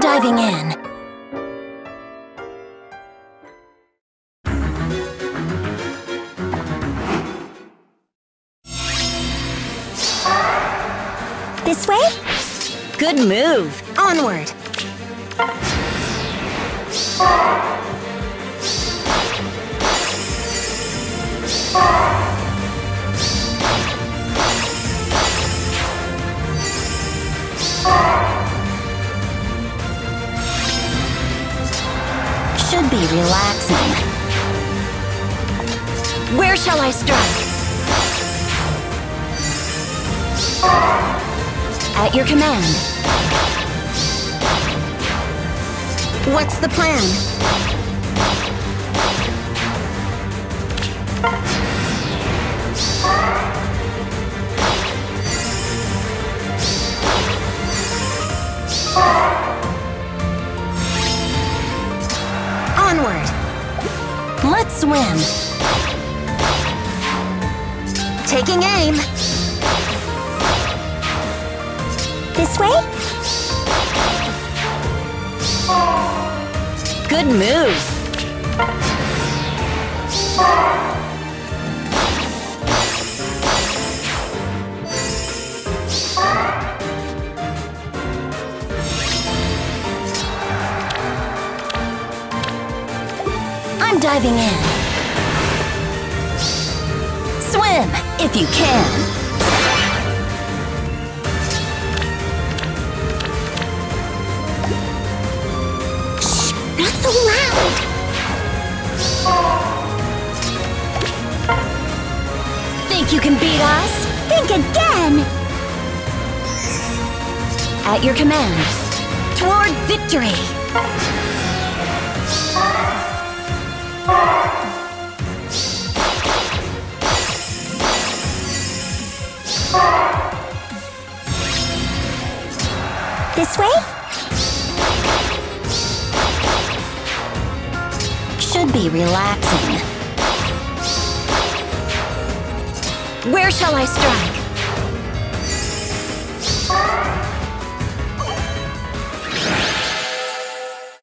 diving in. This way? Good move. Onward. Should be relaxing. Where shall I strike? At your command. What's the plan? Onward. Let's swim. Taking aim. This way? Good move. I'm diving in. Swim, if you can. Not so loud! Think you can beat us? Think again! At your command. Toward victory! This way? Should be relaxing. Where shall I strike?